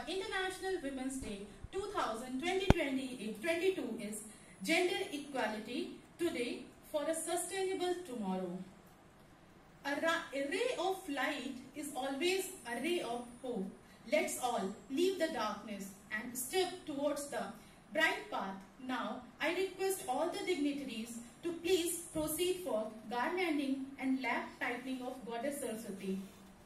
International Women's Day 2022 is Gender Equality Today for a Sustainable Tomorrow. A ray of light is always a ray of hope. Let's all leave the darkness and step towards the bright path. Now, I request all the dignitaries to please proceed for garlanding and lap tightening of Goddess Saraswati.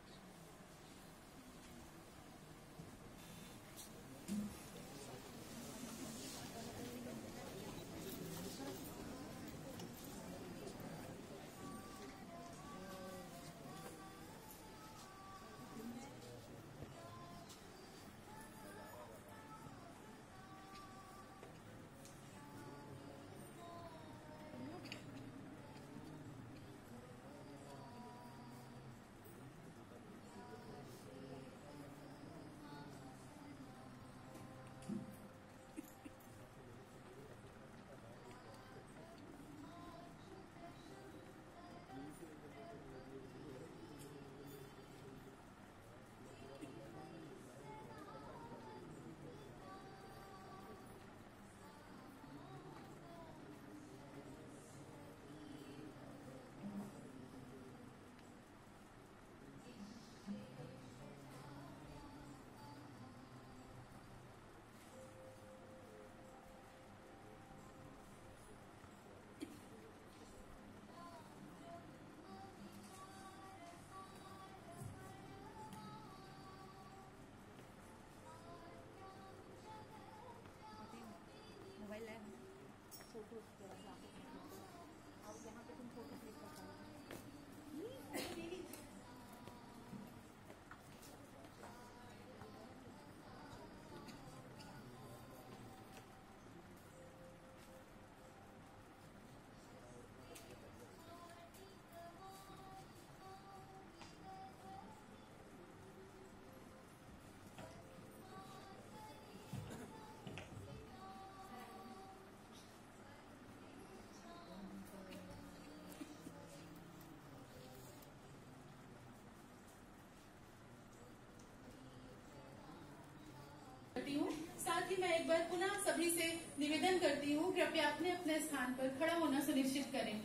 Mobile है photo जरा सा और यहाँ पे तुम photo click कर सकते साथ ही मैं एक बार पुनः सभी से निवेदन करती हूँ, कृपया अपने अपने स्थान पर खड़ा होना सुनिश्चित करें।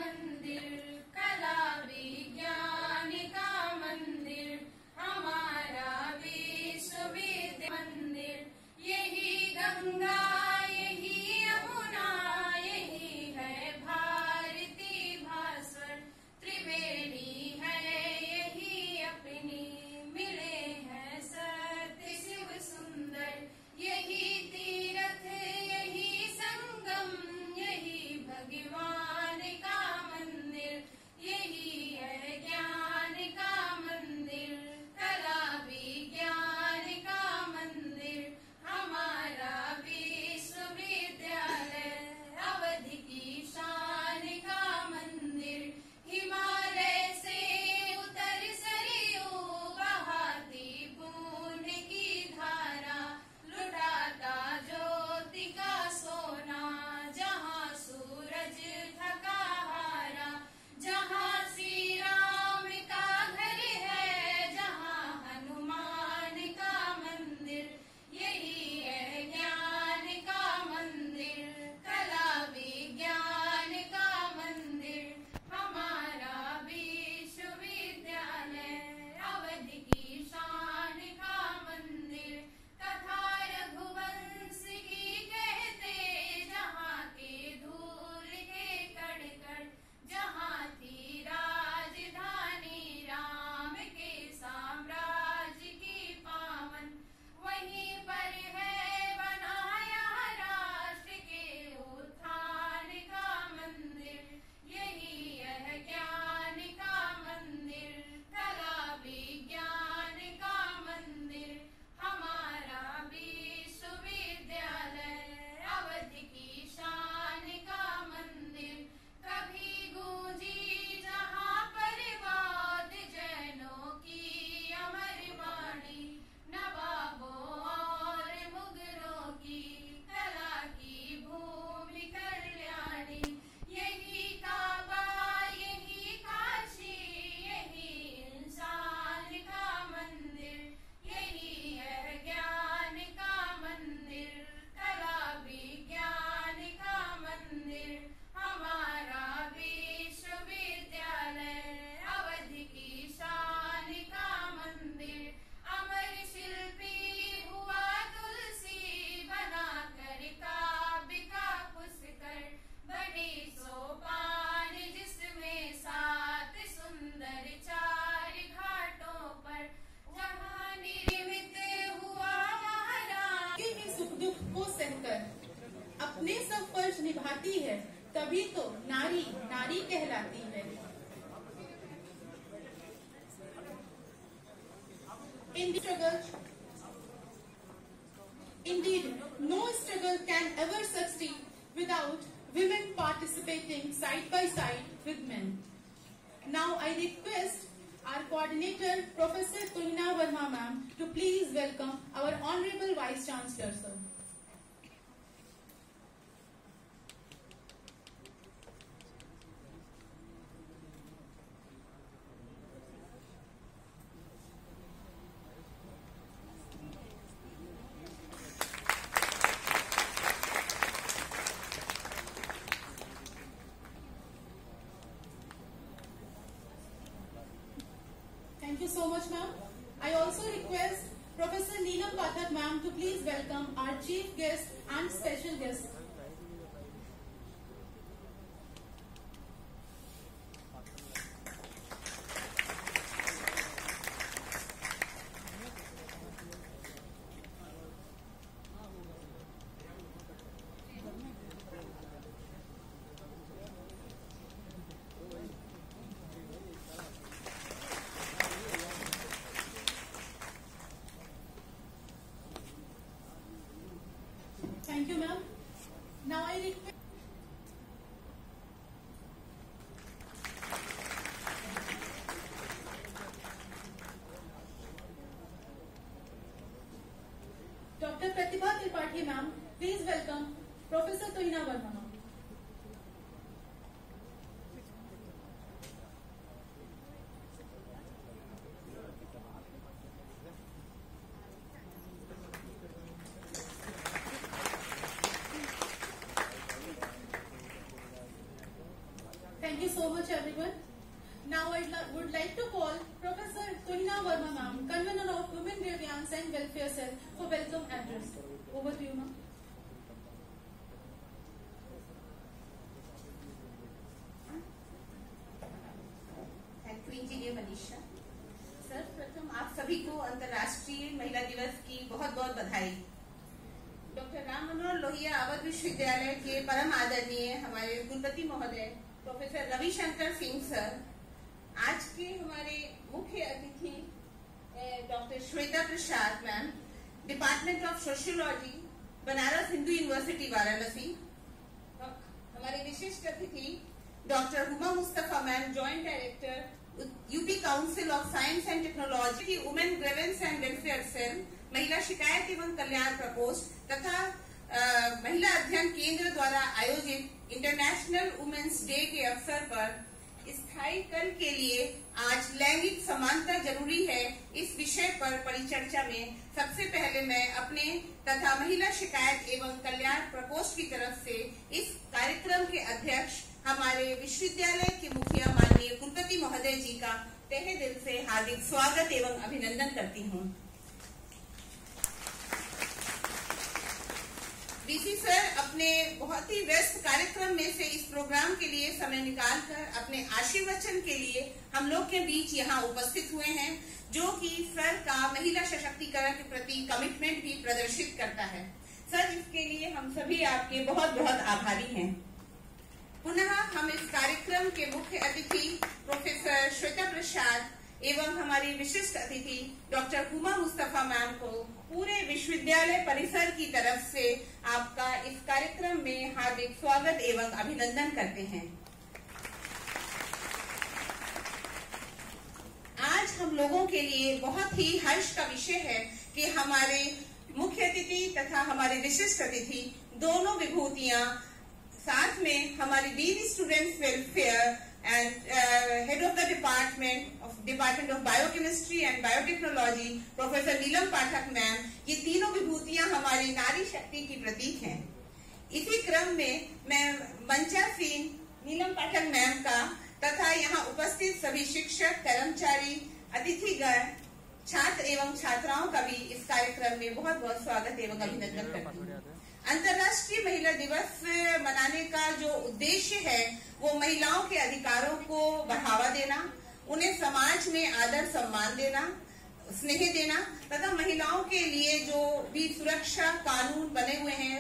कला विज्ञान का मंदिर हमारे तभी तो नारी नारी कहलाती है। Indeed, no struggle can ever succeed without women participating side by side with men. Now I request our coordinator, Professor Tuhina Verma ma'am, to please welcome our Honorable Vice Chancellor, sir. Thank you so much, ma'am. I also request Professor Neelam Pathak ma'am to please welcome our chief guest and special guest. Thank you, ma'am. Now I request Dr. Pratibha Tripathi ma'am. Please welcome Professor Tuhina Verma ma'am. Thank you so much, everyone. Now I would like to call Professor Tuhina Verma ma'am, convener of Women Grievance and Welfare Cell, for welcome address. Over to you, ma'am. Thank you engineer Manisha. Sir, प्रथम आप सभी को अंतर्राष्ट्रीय महिला दिवस की बहुत बहुत बधाई। डॉक्टर राम मनोहर लोहिया अवध विश्वविद्यालय के परम आदरणीय हमारे कुलपति महोदय प्रोफेसर रविशंकर सिंह सर, आज के हमारे मुख्य अतिथि doctor Shweta Prasad ma'am, department of sociology, Banaras Hindu university Varanasi, हमारे विशिष्ट अतिथि doctor Huma Mustafa ma'am, joint director UP council of science and technology, women grievance and welfare cell, महिला शिकायत एवं कल्याण प्रकोष्ठ तथा महिला अध्ययन केंद्र द्वारा आयोजित इंटरनेशनल वुमेन्स डे के अवसर पर स्थायी कल के लिए आज लैंगिक समानता जरूरी है इस विषय पर परिचर्चा में सबसे पहले मैं अपने तथा महिला शिकायत एवं कल्याण प्रकोष्ठ की तरफ से इस कार्यक्रम के अध्यक्ष हमारे विश्वविद्यालय के मुखिया माननीय कुलपति महोदय जी का तहे दिल से हार्दिक स्वागत एवं अभिनंदन करती हूँ। डीसी सर अपने बहुत ही व्यस्त कार्यक्रम में से इस प्रोग्राम के लिए समय निकालकर अपने आशीर्वचन के लिए हम लोग के बीच यहाँ उपस्थित हुए हैं, जो कि सर का महिला सशक्तिकरण के प्रति कमिटमेंट भी प्रदर्शित करता है। सर, इसके लिए हम सभी आपके बहुत बहुत आभारी हैं। पुनः हम इस कार्यक्रम के मुख्य अतिथि प्रोफेसर श्वेता प्रसाद एवं हमारी विशिष्ट अतिथि डॉक्टर हुमा मुस्तफा मैम को पूरे विश्वविद्यालय परिसर की तरफ से आपका इस कार्यक्रम में हार्दिक स्वागत एवं अभिनंदन करते हैं। आज हम लोगों के लिए बहुत ही हर्ष का विषय है कि हमारे मुख्य अतिथि तथा हमारे विशिष्ट अतिथि दोनों विभूतियां साथ में हमारी dean students welfare and head of the department of biochemistry and biotechnology professor Neelam Pathak ma'am, ये तीनों विभूतियां हमारी नारी शक्ति की प्रतीक हैं। इसी क्रम में मैं मंचासीन नीलम पाठक मैम का तथा यहाँ उपस्थित सभी शिक्षक, कर्मचारी, अतिथिगण, छात्र एवं छात्राओं का भी इस कार्यक्रम में बहुत बहुत स्वागत एवं अभिनंदन करती हूँ। अंतर्राष्ट्रीय महिला दिवस मनाने का जो उद्देश्य है वो महिलाओं के अधिकारों को बढ़ावा देना, उन्हें समाज में आदर सम्मान देना, स्नेह देना तथा महिलाओं के लिए जो भी सुरक्षा कानून बने हुए हैं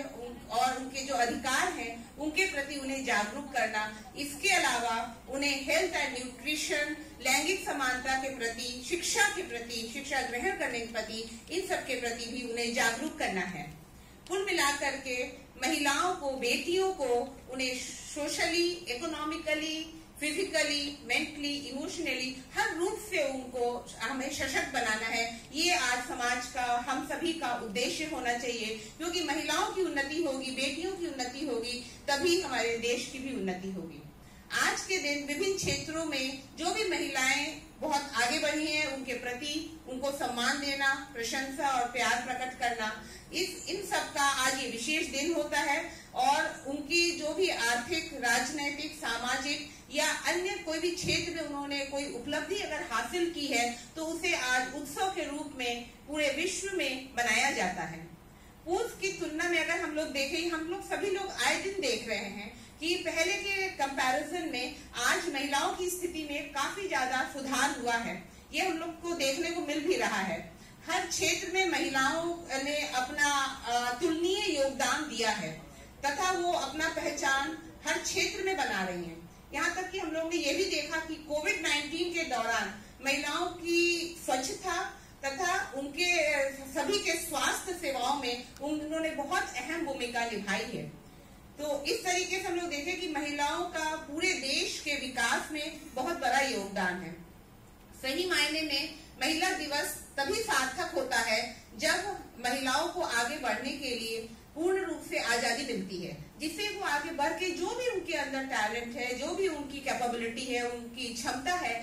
और उनके जो अधिकार हैं उनके प्रति उन्हें जागरूक करना। इसके अलावा उन्हें हेल्थ एंड न्यूट्रिशन, लैंगिक समानता के प्रति, शिक्षा के प्रति, शिक्षा ग्रहण करने के प्रति, इन सब के प्रति भी उन्हें जागरूक करना है। कुल मिलाकर के महिलाओं को, बेटियों को, उन्हें socially, economically, physically, mentally, emotionally हर रूप से उनको हमें सशक्त बनाना है। ये आज समाज का, हम सभी का उद्देश्य होना चाहिए, क्योंकि महिलाओं की उन्नति होगी, बेटियों की उन्नति होगी, तभी हमारे देश की भी उन्नति होगी। आज के दिन विभिन्न क्षेत्रों में जो भी महिलाएं बहुत आगे बढ़ी हैं, उनके प्रति उनको सम्मान देना, प्रशंसा और प्यार प्रकट करना, इन सब का आज ये विशेष दिन होता है। और उनकी जो भी आर्थिक, राजनैतिक, सामाजिक या अन्य कोई भी क्षेत्र में उन्होंने कोई उपलब्धि अगर हासिल की है तो उसे आज उत्सव के रूप में पूरे विश्व में मनाया जाता है। पूर्व की तुलना में अगर हम लोग देखें, हम लोग सभी लोग आए दिन देख रहे हैं कि पहले के कंपैरिजन में आज महिलाओं की स्थिति में काफी ज्यादा सुधार हुआ है। ये हम लोग को देखने को मिल भी रहा है। हर क्षेत्र में महिलाओं ने अपना तुलनीय योगदान दिया है तथा वो अपना पहचान हर क्षेत्र में बना रही हैं। यहाँ तक कि हम लोग ने ये भी देखा कि कोविड-19 के दौरान महिलाओं की स्वच्छता तथा उनके सभी के स्वास्थ्य सेवाओं में उन्होंने बहुत अहम भूमिका निभाई है। तो इस तरीके से हम लोग देखें कि महिलाओं का पूरे देश के विकास में बहुत बड़ा योगदान है। सही मायने में महिला दिवस तभी सार्थक होता है जब महिलाओं को आगे बढ़ने के लिए पूर्ण रूप से आजादी मिलती है, जिससे वो आगे बढ़ के जो भी उनके अंदर टैलेंट है, जो भी उनकी कैपेबिलिटी है, उनकी क्षमता है,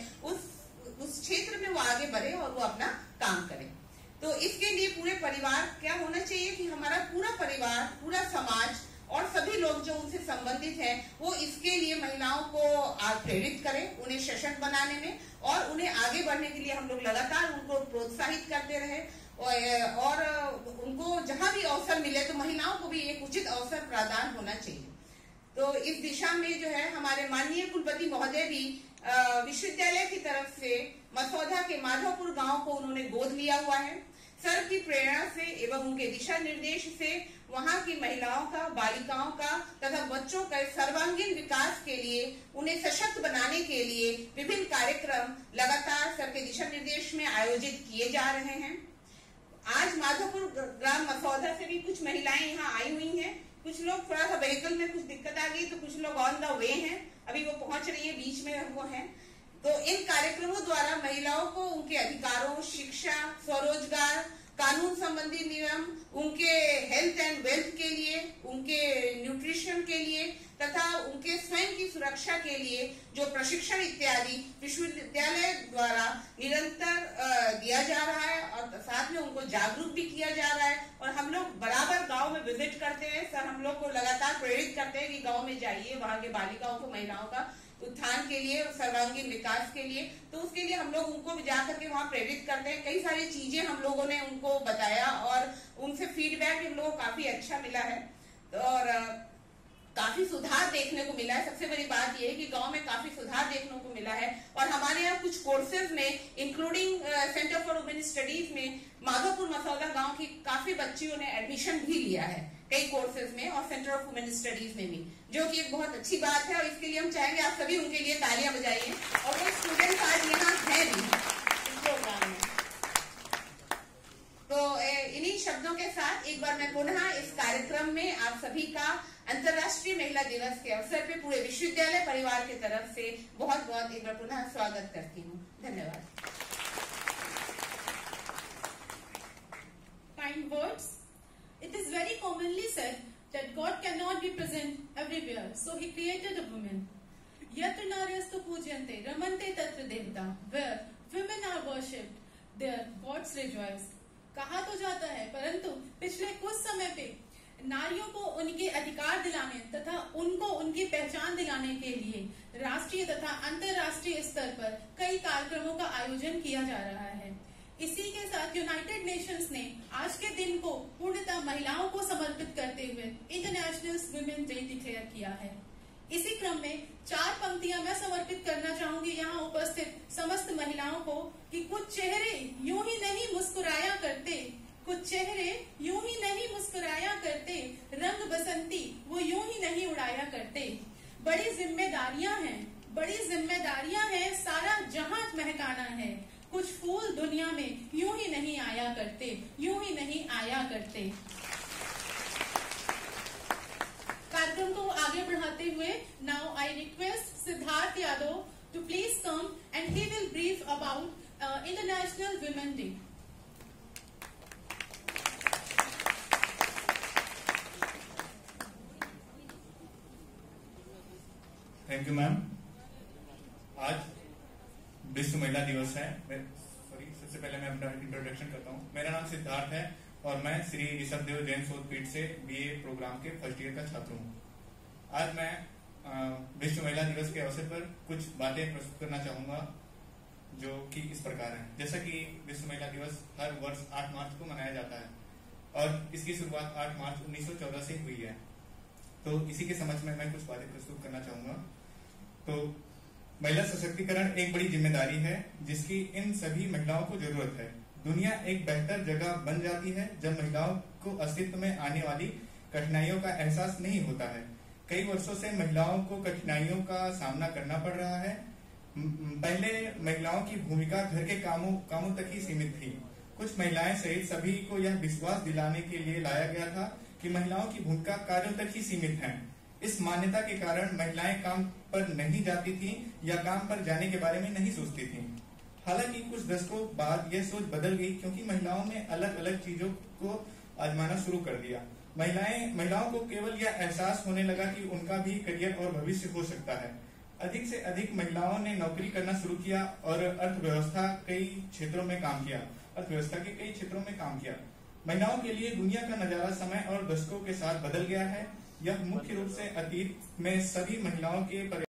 उस क्षेत्र में वो आगे बढ़े और वो अपना काम करे। तो इसके लिए पूरे परिवार क्या होना चाहिए कि हमारा पूरा परिवार, पूरा समाज और सभी लोग जो उनसे संबंधित हैं, वो इसके लिए महिलाओं को प्रेरित करें, उन्हें सशक्त बनाने में, और उन्हें आगे बढ़ने के लिए हम लोग लगातार उनको प्रोत्साहित करते रहे और उनको जहां भी अवसर मिले तो महिलाओं को भी एक उचित अवसर प्रदान होना चाहिए। तो इस दिशा में जो है हमारे माननीय कुलपति महोदय भी विश्वविद्यालय की तरफ से मसौदा के माधोपुर गांव को उन्होंने गोद लिया हुआ है। सर की प्रेरणा से एवं उनके दिशा निर्देश से वहां की महिलाओं का, बालिकाओं का तथा बच्चों का सर्वांगीण विकास के लिए, उन्हें सशक्त बनाने के लिए विभिन्न कार्यक्रम लगातार सर के दिशा निर्देश में आयोजित किए जा रहे हैं। आज माधोपुर ग्राम मसौदा से भी कुछ महिलाएं यहाँ आई हुई हैं। कुछ लोग थोड़ा सा व्हीकल में कुछ दिक्कत आ गई तो कुछ लोग ऑन द वे हैं, अभी वो पहुंच रही है, बीच में वो हैं। तो इन कार्यक्रमों द्वारा महिलाओं को उनके अधिकारों, शिक्षा, स्वरोजगार, कानून संबंधी नियम, उनके हेल्थ एंड वेल्थ के लिए, उनके न्यूट्रिशन के लिए तथा उनके स्वयं की सुरक्षा के लिए जो प्रशिक्षण इत्यादि विश्वविद्यालय द्वारा निरंतर दिया जा रहा है और साथ में उनको जागरूक भी किया जा रहा है। और हम लोग बराबर गांव में विजिट करते हैं। सर हम लोग को लगातार प्रेरित करते हैं कि गांव में जाइए, वहां के बालिकाओं को, महिलाओं का उत्थान के लिए, सर्वांगीण विकास के लिए। तो उसके लिए हम लोग उनको जाकर के वहाँ प्रेरित करते हैं। कई सारी चीजें हम लोगों ने उनको बताया और उनसे फीडबैक हम लोगों को काफी अच्छा मिला है और काफी सुधार देखने को मिला है। सबसे बड़ी बात यह है कि गांव में काफी सुधार देखने को मिला है। और हमारे यहाँ कुछ कोर्सेज में, including centre for women studies में, माधोपुर मसौदा गांव की काफी बच्चियों ने एडमिशन भी लिया है कई कोर्सेज में और सेंटर ऑफ वुमेन स्टडीज में भी, जो कि एक बहुत अच्छी बात है। और इसके लिए हम चाहेंगे आप सभी उनके लिए तालियां बजाइए। और वो स्टूडेंट्स आज यहाँ हैं भी इस प्रोग्राम में। तो इन्हीं शब्दों के साथ एक बार मैं पुनः इस कार्यक्रम में आप सभी का अंतर्राष्ट्रीय महिला दिवस के अवसर पे पूरे विश्वविद्यालय परिवार की तरफ से बहुत बहुत एक बार पुनः स्वागत करती हूँ। धन्यवाद। Kind words. It is very commonly said that God cannot be present everywhere, so He created a woman. Yatra naryastu pujyante ramante tatra devata. Where women are worshipped, there gods rejoice. कहा तो जाता है, परंतु पिछले कुछ समय पे नारियों को उनके अधिकार दिलाने तथा उनको उनकी पहचान दिलाने के लिए राष्ट्रीय तथा अंतर्राष्ट्रीय स्तर पर कई कार्यक्रमों का आयोजन किया जा रहा है। इसी के साथ यूनाइटेड नेशंस ने आज के दिन को पूर्णतः महिलाओं को समर्पित करते हुए इंटरनेशनल वुमेन डे डिक्लेयर किया है। इसी क्रम में 4 पंक्तियां मैं समर्पित करना चाहूंगी यहाँ उपस्थित समस्त महिलाओं को कि कुछ चेहरे यूं ही नहीं मुस्कुराया करते, कुछ चेहरे यूं ही नहीं मुस्कुराया करते, रंग बसंती वो यूं ही नहीं उड़ाया करते। बड़ी जिम्मेदारियां हैं, सारा जहां महकाना है। कुछ फूल दुनिया में यूं ही नहीं आया करते, यूं ही नहीं आया करते। कार्यक्रम को आगे बढ़ाते हुए now I request Siddharth Yadav to please come and he will brief about international women day. Thank you ma'am. आज विश्व महिला दिवस है। सबसे पहले मैं अपना इंट्रोडक्शन करता हूँ। मेरा नाम सिद्धार्थ है और मैं श्री ऋषभदेव जैन शोधपीठ से बीए प्रोग्राम के फर्स्ट ईयर का छात्र हूँ। आज मैं विश्व महिला दिवस के अवसर पर कुछ बातें प्रस्तुत करना चाहूंगा जो कि इस प्रकार हैं। जैसा कि विश्व महिला दिवस हर वर्ष 8 मार्च को मनाया जाता है और इसकी शुरुआत 8 मार्च 1914 से हुई है। तो इसी के समझ में मैं कुछ बातें प्रस्तुत करना चाहूंगा। तो महिला सशक्तिकरण एक बड़ी जिम्मेदारी है जिसकी इन सभी महिलाओं को जरूरत है। दुनिया एक बेहतर जगह बन जाती है जब महिलाओं को अस्तित्व में आने वाली कठिनाइयों का एहसास नहीं होता है। कई वर्षों से महिलाओं को कठिनाइयों का सामना करना पड़ रहा है। पहले महिलाओं की भूमिका घर के कामों तक ही सीमित थी। कुछ महिलाएं सहित सभी को यह विश्वास दिलाने के लिए लाया गया था कि महिलाओं की भूमिका कार्यों तक ही सीमित है। इस मान्यता के कारण महिलाएं काम पर नहीं जाती थीं या काम पर जाने के बारे में नहीं सोचती थीं। हालांकि कुछ दशकों बाद यह सोच बदल गई क्योंकि महिलाओं ने अलग अलग चीजों को आजमाना शुरू कर दिया। महिलाओं को केवल यह एहसास होने लगा कि उनका भी करियर और भविष्य हो सकता है। अधिक से अधिक महिलाओं ने नौकरी करना शुरू किया और अर्थव्यवस्था के कई क्षेत्रों में काम किया। महिलाओं के लिए दुनिया का नजारा समय और दशकों के साथ बदल गया है। यह मुख्य रूप से अतीत में सभी महिलाओं के